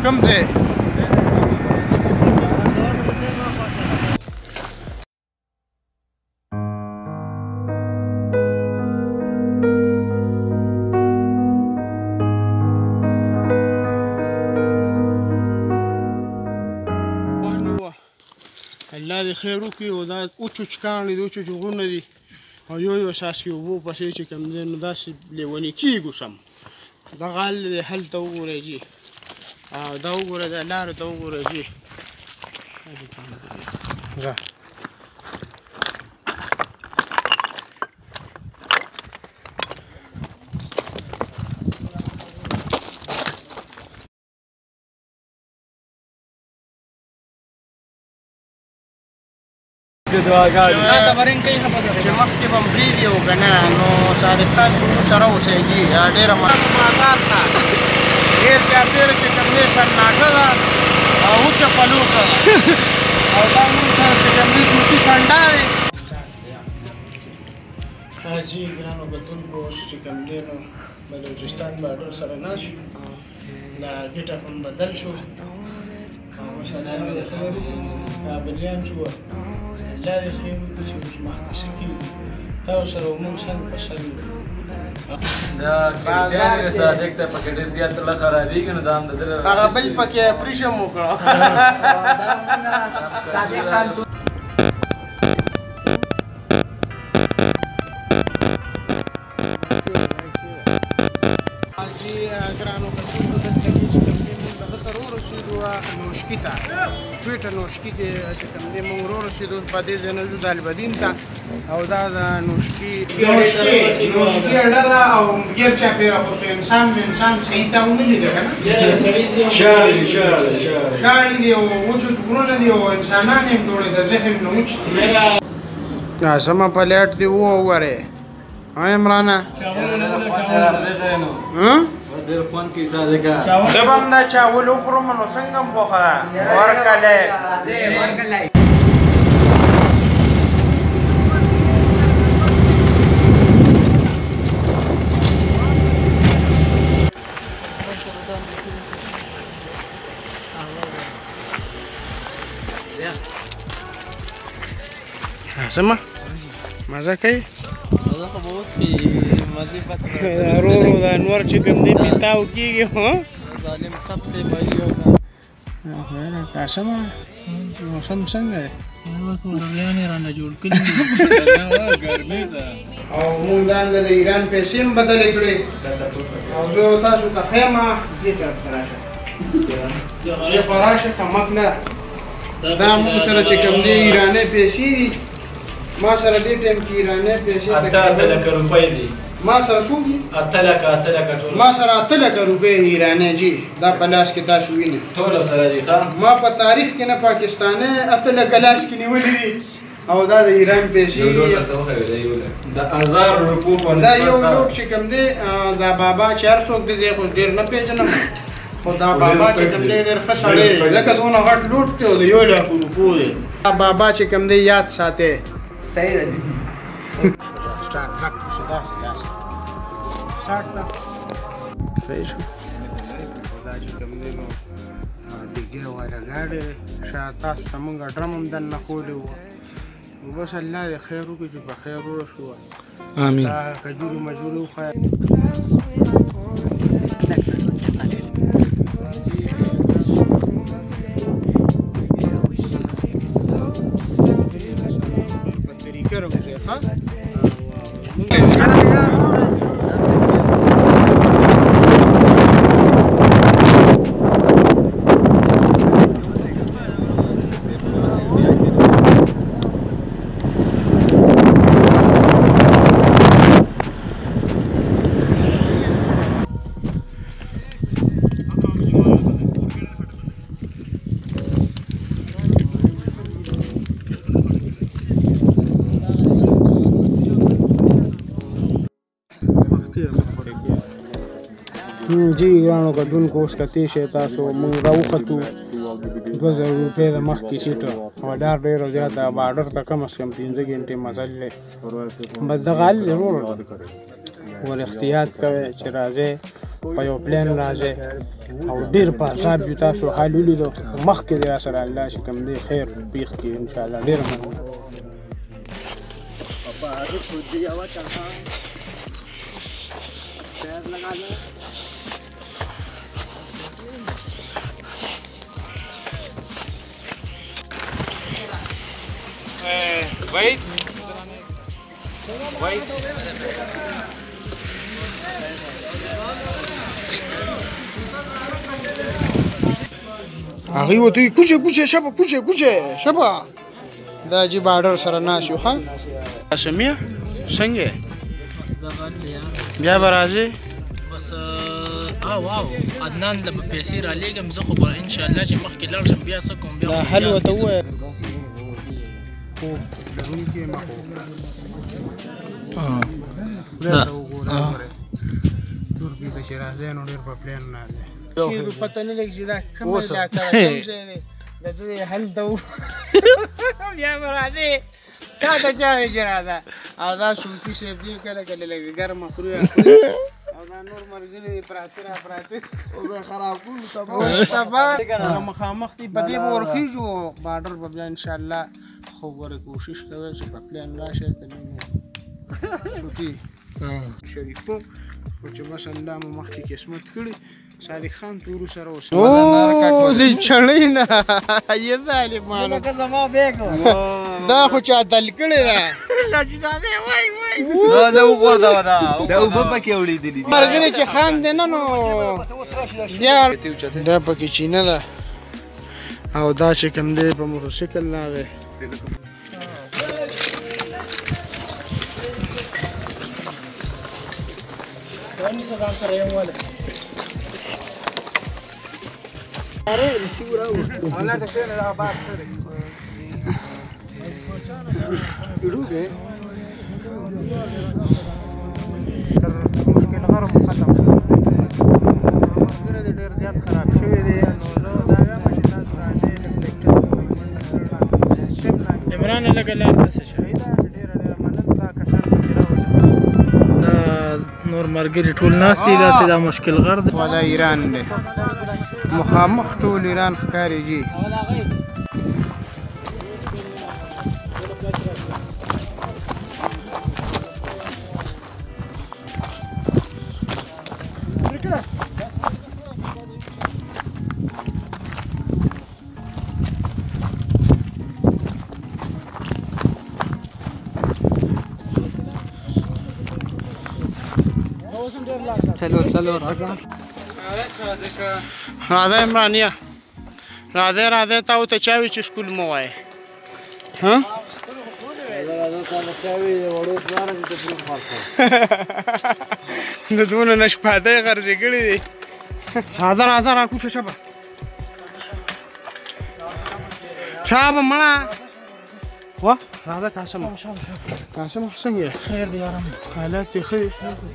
کوم ځای الله دې خیر وکړي او دا اوچ کاڼي دي اوچ غرونه دي او یو څاڅکي اوبو پسې چې کوم دی نو داسې لیوني کېږو سم دغه حال دی هلته وګورئ جي او دا وګورئ دا لارې ته وګورئ جي ځه چې مخکې به برید یو که نه نو صادقان ټولو سره اوسئ جي دا ډېره ماتات ده ډېر چاپېره چې کوم دی سناټه ده او وچه پلوخه ده او دا موږ سره چې کوم دی جوتي سنډا دی جي ګرانو کتونکو اوس چې کوم دی نو بلوچستان باډر سره ناست شو دا ګټه هم بدل شو او مثلا د خیر کابلیان چې وه الله دې خیر وکړي چې اوس مخکې څه کېږي تاسو سره وموږ څنګ په څنګ دا کلیسیان یې صادق ته پکې ډېر زیات تله خرابېږي نو دا هم د ده هغه بل پکې اپریشن وکړه صادق خان ګرانو کتونکو دلته کې چې کوم دی موږ دغه ته ورسېدو نوشکي ته کویټه نوشکي کې چې کوم دی موږ ورسېدو په دې ځای نه ځو د البدین ته او دا د نوشکي اډه ده او ګیر چاپېره خو انسان صحیح ته ونه لیده که نه شاړې دي او وچ غرونه دي او انسانان یې هم جوړې د ذهن نه وچ دي سمه پلیټ دي وګورې عمرانه ډېر خوند کوي صادقه زه به هم دا چاول وخورم نو څنګه هم خوښه ده ورکلی سمه مزه کوي ورو د انور چې کوم دی پیتاو کېږي ظالم خط دی بری قاسمه موسم څنګه دی ګرمیانې رانه جوړ کړي ګرمي ده او موږ دا د ایران پیسې هم بدلې کړې او زه تاسو ته ښیم دې طرف ته راشه دې خوا راشه کمک نه دا موږ سره چې کوم دی ایرانۍ پیسې دي ما سره دې ټایم کې ایرانۍ پیسې اته لکه روپۍ دي ما سره څو دي اته لکه ټول ما سره 8 لکه روپۍ ایرانۍ جي دا په لاس کې تاسو وینئ ټول سره دي ښه ما په تاریخ کې نه پاکستانۍ 8 لکه لاس کې نیولي دي او دا د ایران پیسې د 1000 روپو دا یو جوړ چې کوم دی دا بابا چې هر څوک دی خو ډېر نه پېژنم خو دا بابا چې کوم دی ډېر ښه سړی دی لکه دونه غټ لوټ دی او د 1 لک روپو دی دا بابا چې کوم دی یاد ساتئ صحیح ده سٹارٹ حق شدا سے سٹارٹ تا صحیح شو دا چې کوم دی نو دیګه والا ګاډی شاته تاسو ته مونږ ډرم هم دننه خولی وو بس الله دې خیر وکړي چې په خیر ورسو امین دا کجوري مجوري وخوایه په طریقه راوځي ښه جی ګرانو کتونکو اوس کتې شئ تاسو موږ راوختو 2000 روپۍ د مخکې سیټه وډار ډېره زیاته باډر ته کم از کم 15 ګنټې مزل دی بس دغه حل ضرور ور احتیاط کوئ چې راځئ په یو پلان راځي او ډېر په عذاب یو تاسو حال ولیدو مخکې دی راسره الله چې کوم دی خیر پیښ کړي انشاءالله ډېره مننه Wait. Wait. هغې ورته وایي کوچې کوچې شبه کوچې کوچې شبه دا جي بارډر سره ناست یو ښه سمیه څنګه بیا به راځې بس واو عدنان له به پیسې رالېږم زه خو به انشاءالله چې مخکې لاړ شم بیا څه کوم بیا دا حل ورته ووایه خو لرونکي مخ ترکي ته چې راځی نو ډېر په پلان نه دی چې پته نه لګي چې دا کوم ځای دا کوم ځای دی د دې حل ته بیا به راځې تا ته چا وایي چې راځه او دا صوفي صاحب دي کله کله لږ ګرمه خوري او دا نور ملګري دي پراته را پراته اوبه خراب کړو سبا مخامخ دي په دې به ورخېږو بارډر به بیا انشاءالله خو ګوره کوشش کوئ چې په پلان راشئ که نه صوفي شریفو خو چې بس الله مو مخکې قسمت کړي صادق خان تورو سره اوس او دې چړې نه یې ظالمانو دا خو چا دل کړی ده دا وګوردا دا اوبه پکې وړېدلې دي ملګري چې خان دی نه نو بیا دا پکې چینه ده او دا چې کوم دی په موټرسایکل راغی مشکل غرم ختم ډېر زیات خراب شوی دی نو زه دا وایم چې تاسو راځئ عمران لږه لار داسې شوې ده ډېره مننه دا کسان دا نور ملګري ټول ناست دي داسې دا مشکل غر دی دا ایران دی مخامخ ټول ایران ښکاري جي چلو راځه عمرانیه راځه تا ورته چا وایي چې سکول مه وایې ها د دونه نشپاتی غرضې کړي دي راځه راکوشه شبه شابه مړه وه راځه قاسمه څنګه یې خیر دی آرام حالات یې ښه دي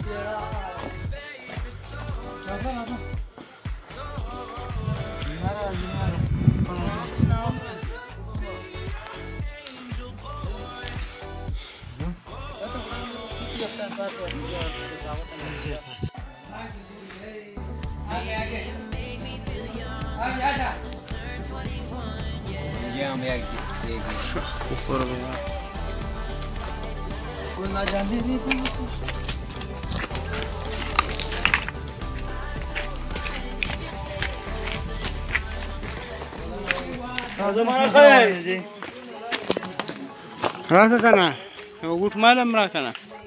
راکه کنه یو ګوټ مال هم راکنه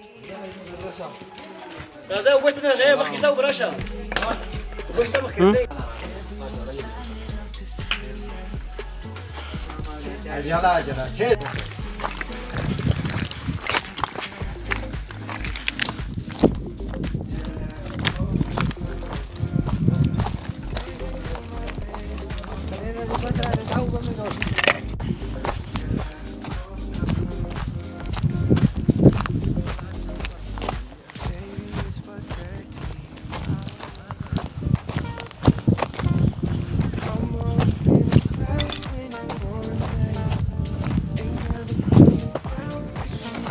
راځه وبشته نه مخکې ته وراشه وبشته مخکې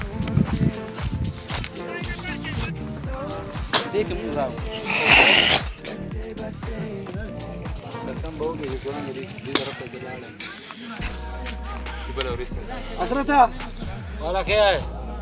Dei que mudar. حضرتها ولا كده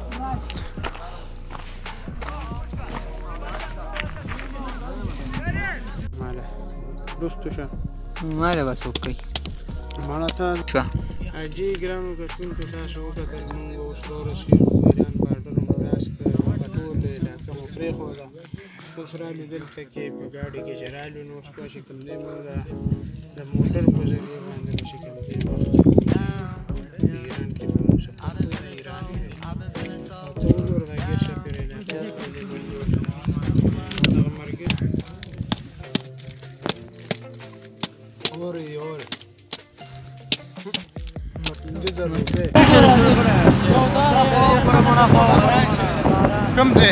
ماله دوستو شه ماله بس اوکي ماله ته شو اجي ګرانو کتونکو تاسو وکتل موږ اوس ورسېدو ایران بارډر مداس کړ ټول علاقه مو پرېښوده اوس رالو دلته کې په ګاډي کې چې رالو نو اوس به چې کوم دی موږ د موټر په ذریعه باندې به چې کوم دی ایران کې به مو سفر کوو ایران او ته وګوره دا ګیر شپېر علاقه دغه مرګ اورې کم دی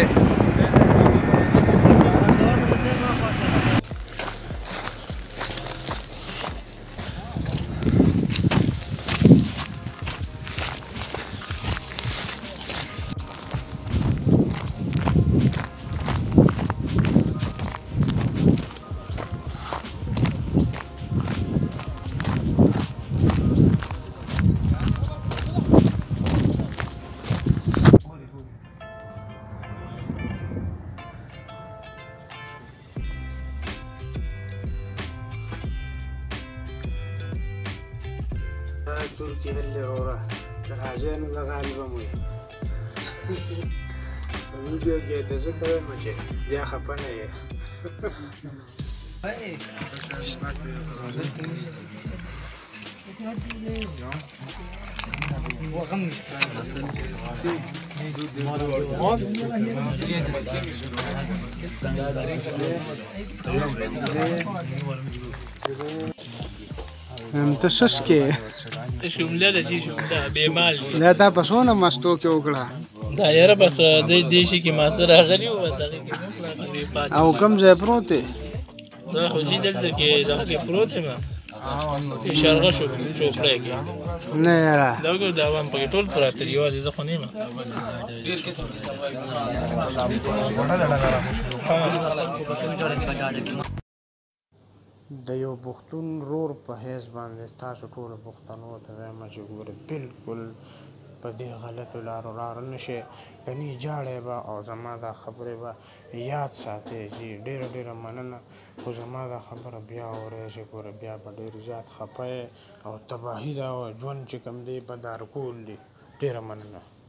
ترکي هلي ورا راځنه د غالبا مو ویډیو کې ته څه کوي مچه بیا خپنه یې انت سسکه شومله د شي شومله به مال لا تا پسونه مستو کې وکړه دا یاره بس د دې شي کې ما سره غلی و دغه کې او کم ځای پروت دی دا خو چې دلته کې دغه کې پروت ما اشاره شو چوکړه کې نه یاره دا ګور دا وام په ټول پراته دی یوازې زه خو نه یم د یو پښتون رور په حیث باندې تاسو ټول پښتنو ته وایم چې ګوره بالکل په دې غلطو لارو لار نه شئ کني جاړی به او زما دا خبرې به یاد ساتئ چې ډېره مننه خو زما دا خبره بیا اورئ چې ګوره بیا به ډېر زیات خفه او تباهي ده او ژوند چې کوم دی به دارکول دي ډېره مننه